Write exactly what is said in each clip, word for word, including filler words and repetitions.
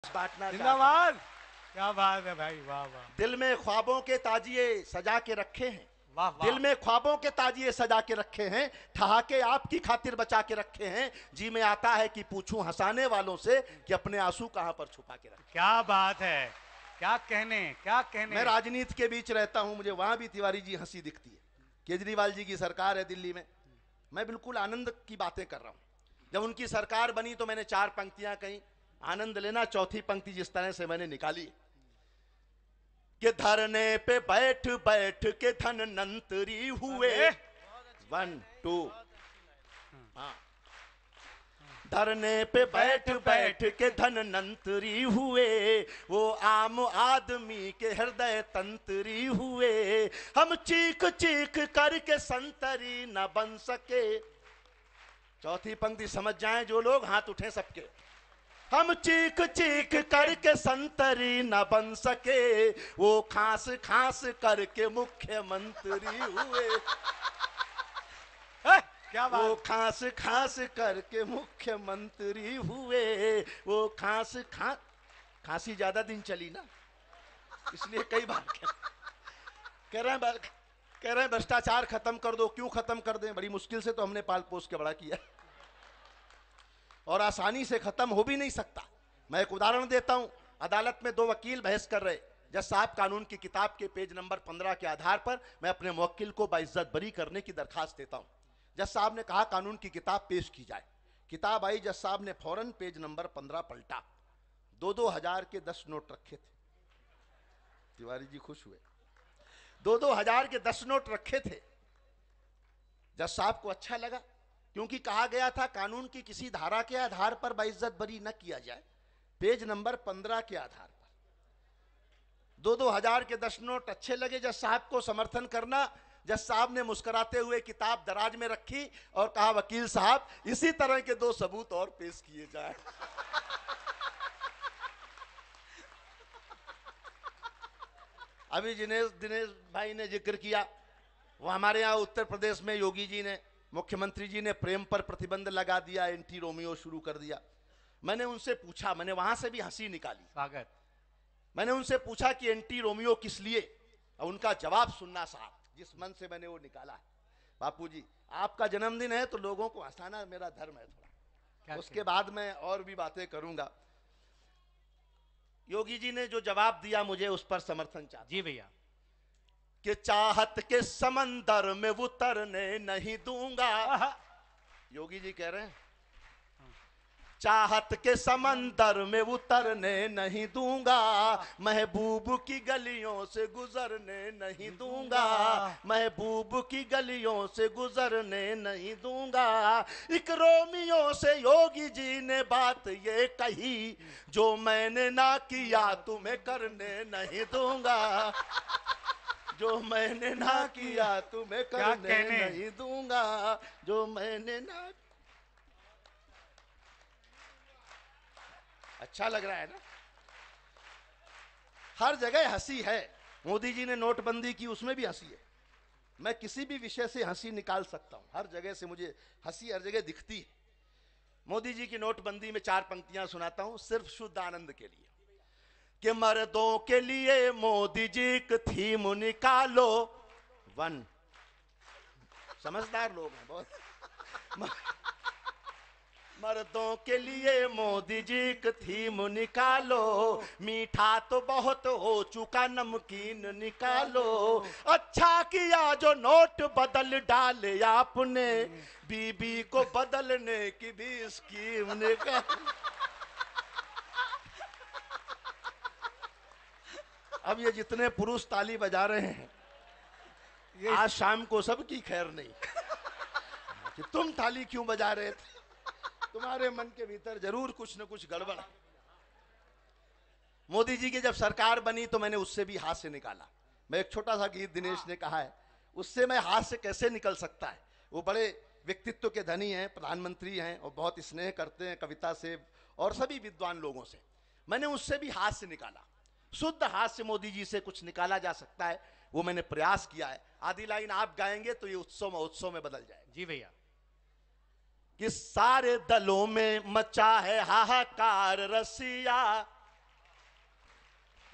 बांटना जिंदाबाद। क्या बात है भाई, वाह वाह। दिल में ख्वाबों के ताजिए सजा के रखे हैं, वाह वाह। दिल में ख्वाबों के ताजिए सजा के रखे हैं, ठहाके आपकी खातिर बचा के रखे हैं। जी में आता है कि पूछूं हंसाने वालों से कि अपने आंसू कहां पर छुपा के रखे। क्या बात है, क्या कहने, क्या कहने। मैं राजनीति के बीच रहता हूं, मुझे वहां भी तिवारी जी हंसी दिखती है। केजरीवाल जी की सरकार है दिल्ली में, मैं बिल्कुल आनंद की बातें कर रहा हूं। जब उनकी सरकार बनी तो मैंने चार पंक्तियां कही, आनंद लेना। चौथी पंक्ति जिस तरह से मैंने निकाली कि धरने पे बैठ बैठ के धनवंतरी हुए। वन टू हाँ, धरने पे बैठ बैठ के धनवंतरी हुए, वो आम आदमी के हृदय तंत्री हुए। हम चीख चीख करके संतरी न बन सके। चौथी पंक्ति समझ जाएं जो लोग, हाथ उठे सबके। हम चीख चीख करके संतरी न बन सके, वो खांस खांस करके मुख्यमंत्री हुए। है, क्या बात। वो खांस खांस करके मुख्यमंत्री हुए, वो खांस खांस खांसी ज्यादा दिन चली ना, इसलिए कई बार कह रहे हैं कह रहे हैं भ्रष्टाचार खत्म कर दो। क्यों खत्म कर दें, बड़ी मुश्किल से तो हमने पाल पोस के बड़ा किया और आसानी से खत्म हो भी नहीं सकता। मैं एक उदाहरण देता हूं। अदालत में दो वकील बहस कर रहे। जज साहब कानून की किताब के पेज नंबर पंद्रह के आधार पर मैं अपने मुवक्किल को बाइज्जत बरी करने की दरखास्त देता हूं। जज साहब ने कहा कानून की किताब पेश की जाए। किताब आई, जज साहब ने फौरन पेज नंबर पंद्रह पलटा। दो दो हजार के दस नोट रखे थे। तिवारी जी खुश हुए। दो दो हजार के दस नोट रखे थे। जज साहब को अच्छा लगा, क्योंकि कहा गया था कानून की किसी धारा के आधार पर बाइज्जत बरी न किया जाए, पेज नंबर पंद्रह के आधार पर। दो दो हजार के दस नोट अच्छे लगे जज साहब को समर्थन करना। जज साहब ने मुस्कुराते हुए किताब दराज में रखी और कहा वकील साहब इसी तरह के दो सबूत और पेश किए जाए। अभी दिनेश दिनेश भाई ने जिक्र किया, वो हमारे यहाँ उत्तर प्रदेश में योगी जी ने, मुख्यमंत्री जी ने प्रेम पर प्रतिबंध लगा दिया, एंटी रोमियो शुरू कर दिया। मैंने उनसे पूछा, मैंने वहां से भी हंसी निकाली। सागर, मैंने उनसे पूछा कि एंटी रोमियो किस लिए, और उनका जवाब सुनना साहब, जिस मन से मैंने वो निकाला है। बापू जी आपका जन्मदिन है तो लोगों को हंसाना मेरा धर्म है थोड़ा। उसके बाद मैं और भी बातें करूंगा। योगी जी ने जो जवाब दिया मुझे उस पर समर्थन चाहता। जी भैया। कि चाहत के समंदर में उतरने नहीं दूंगा। योगी जी कह रहे हैं चाहत के समंदर में उतरने नहीं दूंगा, महबूब की गलियों से गुजरने नहीं दूंगा, महबूब की गलियों से गुजरने नहीं दूंगा। एक रोमियो से योगी जी ने बात ये कही, जो मैंने ना किया तुम्हें करने नहीं दूंगा, जो मैंने ना किया तुम्हें करने नहीं दूंगा, जो मैंने ना। अच्छा लग रहा है ना। हर जगह हंसी है। मोदी जी ने नोटबंदी की, उसमें भी हंसी है। मैं किसी भी विषय से हंसी निकाल सकता हूं, हर जगह से मुझे हंसी हर जगह दिखती है। मोदी जी की नोटबंदी में चार पंक्तियां सुनाता हूं सिर्फ शुद्ध आनंद के लिए। कि मर्दों के लिए मोदी जी की थीम निकालो। वन, समझदार लोग हैं बहुत। मर्दों के लिए मोदी जी की थीम निकालो, मीठा तो बहुत हो चुका नमकीन निकालो। अच्छा किया जो नोट बदल डाले आपने, बीबी को बदलने की भी स्कीम निकालो। अब ये जितने पुरुष ताली बजा रहे हैं, आज शाम को सबकी खैर नहीं कि तुम ताली क्यों बजा रहे थे, तुम्हारे मन के भीतर जरूर कुछ न कुछ गड़बड़। मोदी जी की जब सरकार बनी तो मैंने उससे भी हाथ से निकाला। मैं एक छोटा सा गीत दिनेश ने कहा है, उससे मैं हाथ से कैसे निकल सकता है। वो बड़े व्यक्तित्व के धनी हैं, प्रधानमंत्री हैं और बहुत स्नेह करते हैं कविता से और सभी विद्वान लोगों से। मैंने उससे भी हाथ से निकाला, शुद्ध हाथ से मोदी जी से कुछ निकाला जा सकता है, वो मैंने प्रयास किया है। आधी लाइन आप गाएंगे तो ये उत्सव उत्सव में बदल जाएगा। जी भैया। कि सारे दलों में मचा है हाहाकार रसिया,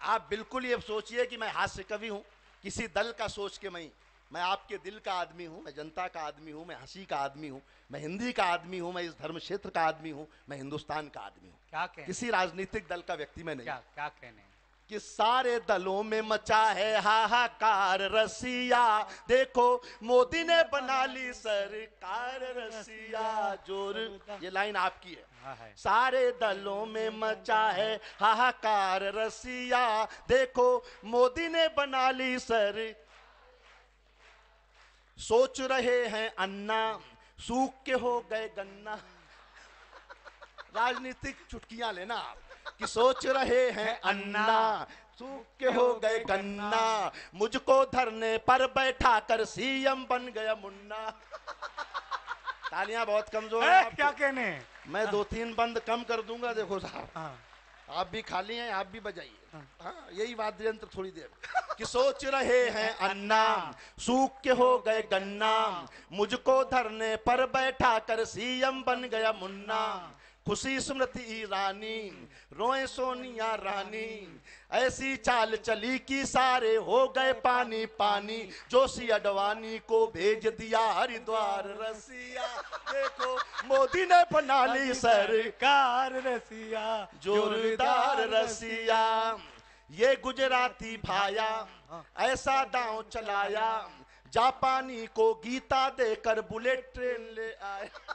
आप बिल्कुल ये सोचिए कि मैं हास्य कवि हूं, किसी दल का सोच के मैं मैं आपके दिल का आदमी हूं, मैं जनता का आदमी हूं, मैं हंसी का आदमी हूं, मैं हिंदी का आदमी हूं, मैं इस धर्म क्षेत्र का आदमी हूं, मैं हिंदुस्तान का आदमी हूं। क्या कहने, किसी राजनीतिक दल का व्यक्ति मैं नहीं। क्या क्या कहने कि सारे दलों में मचा है हाहाकार रसिया, देखो मोदी ने बना ली सरकार रसिया, जोर, ये लाइन आपकी है। हाँ है। सारे दलों में मचा है हाहाकार रसिया, देखो मोदी ने बना ली सर। सोच रहे हैं अन्ना, सूख के हो गए गन्ना। राजनीतिक चुटकियां लेना आप कि सोच रहे हैं अन्ना, सूख के हो गए गन्ना, मुझको धरने पर बैठा कर सीएम बन गया मुन्ना। तालियां बहुत कमजोर है। क्या कहने, मैं दो तीन बंद कम कर दूंगा। देखो साहब, हाँ। आप भी खाली हैं, आप भी बजाइए। हाँ, यही वाद्य यंत्र थोड़ी देर कि सोच रहे हैं अन्ना, सूख के हो गए गन्ना, मुझको धरने पर बैठा कर सीएम बन गया मुन्ना। खुशी स्मृति ईरानी, रोए सोनिया रानी, ऐसी चाल चली कि सारे हो गए पानी पानी, जोशी अडवाणी को भेज दिया हरिद्वार रसिया, देखो मोदी ने बना ली सरकार रसिया, जोरदार रसिया। ये गुजराती भाया ऐसा दांव चलाया, जापानी को गीता देकर बुलेट ट्रेन ले आया।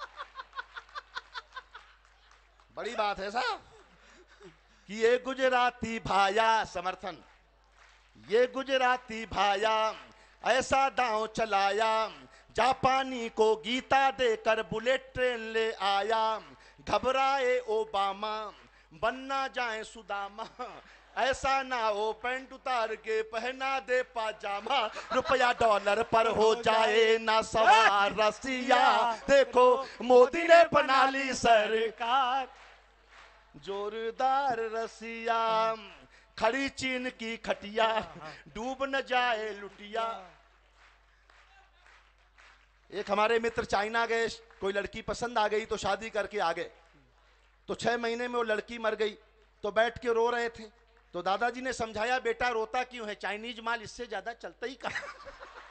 बड़ी बात है साहब कि ये गुजराती भाया, समर्थन, ये गुजराती भाया ऐसा दांव चलाया, जापानी को गीता देकर बुलेट ट्रेन ले आया। घबराए ओबामा, बनना जाए सुदामा, ऐसा ना हो पैंट उतार के पहना दे पाजामा, रुपया डॉलर पर हो जाए ना सवार रसिया, देखो मोदी ने बना ली सरकार जोरदार रसिया। खड़ी चीन की खटिया, डूब न जाए लुटिया। एक हमारे मित्र चाइना गए, कोई लड़की पसंद आ गई तो शादी करके आ गए, तो छह महीने में वो लड़की मर गई, तो बैठ के रो रहे थे। तो दादाजी ने समझाया, बेटा रोता क्यों है, चाइनीज माल इससे ज्यादा चलता ही कहां।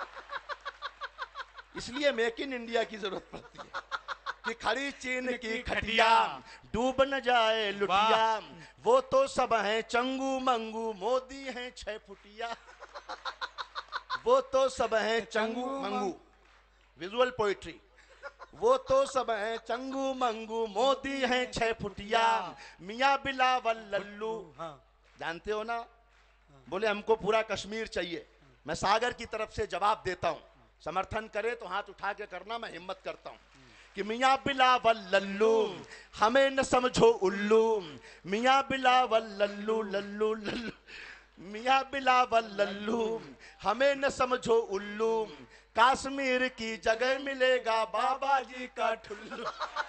इसलिए मेक इन इंडिया की जरूरत पड़ती है कि खड़ी चीन की खटिया, डूब न जाए लुटिया, वो तो सब हैं चंगू मंगू, मोदी हैं छह फुटिया। वो तो सब हैं चंगू मंगू, विजुअल पोइट्री, वो तो सब हैं चंगू मंगू, मोदी हैं छह फुटिया। मियाँ बिलावल लल्लू, जानते हो ना, बोले हमको पूरा कश्मीर चाहिए। मैं सागर की तरफ से जवाब देता हूं, समर्थन करे तो हाथ उठा के करना, मैं हिम्मत करता हूं कि मियाँ बिलावल लल्लू हमें न समझो उल्लू, मियाँ बिलावल लल्लू लल्लू लल्लू, मियाँ बिलावल लल्लू हमें न समझो उल्लू, कश्मीर की जगह मिलेगा बाबा जी का ठुल्लू।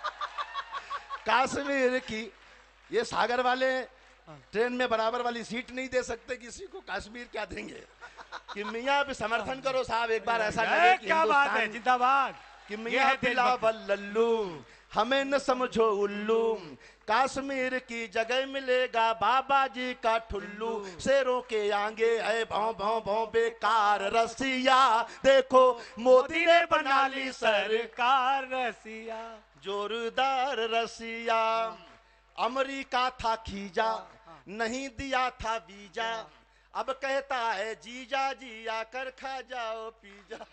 कश्मीर की, ये सागर वाले ट्रेन में बराबर वाली सीट नहीं दे सकते किसी को, कश्मीर क्या देंगे। कि मियाँ भी समर्थन करो साहब, एक बार ऐसा लगे कि क्या बात है, जिंदाबाद। कि मियाँ बिलावल लल्लू हमें न समझो उल्लू, कश्मीर की जगह मिलेगा बाबा जी का ठुल्लू, शेरों के आगे है भौं भौं भौं बेकार रसिया, देखो मोदी ने बना ली सरकार रसिया, जोरदार रसिया। अमेरिका था खीजा, नहीं दिया था वीजा, अब कहता है जीजा जी आकर खा जाओ पीजा।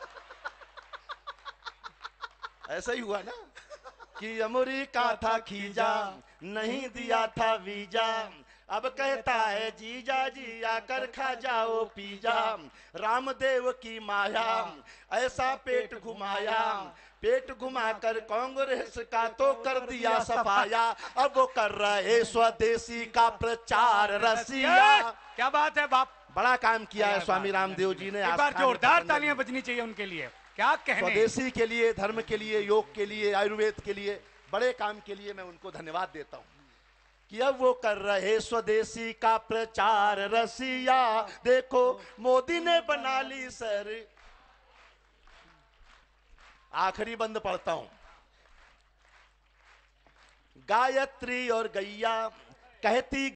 ऐसा ही हुआ ना कि अमेरिका था खीजा, नहीं दिया था वीजा, अब कहता है जीजा जी आकर खा जाओ पीजा। रामदेव की माया ऐसा पेट घुमाया, पेट घुमाकर कांग्रेस का तो कर दिया सफाया, अब वो कर रहे स्वदेशी का प्रचार रसिया। क्या बात है बाप, बड़ा काम किया है स्वामी रामदेव जी ने। एक बार जोरदार तालियां बजनी चाहिए उनके लिए। क्या कहने, स्वदेशी के लिए, धर्म के लिए, योग के लिए, आयुर्वेद के लिए, बड़े काम के लिए मैं उनको धन्यवाद देता हूं कि अब वो कर रहे स्वदेशी का प्रचार रसिया, देखो मोदी ने बना ली सर। आखिरी बंद पढ़ता हूं। गायत्री और गैया कहती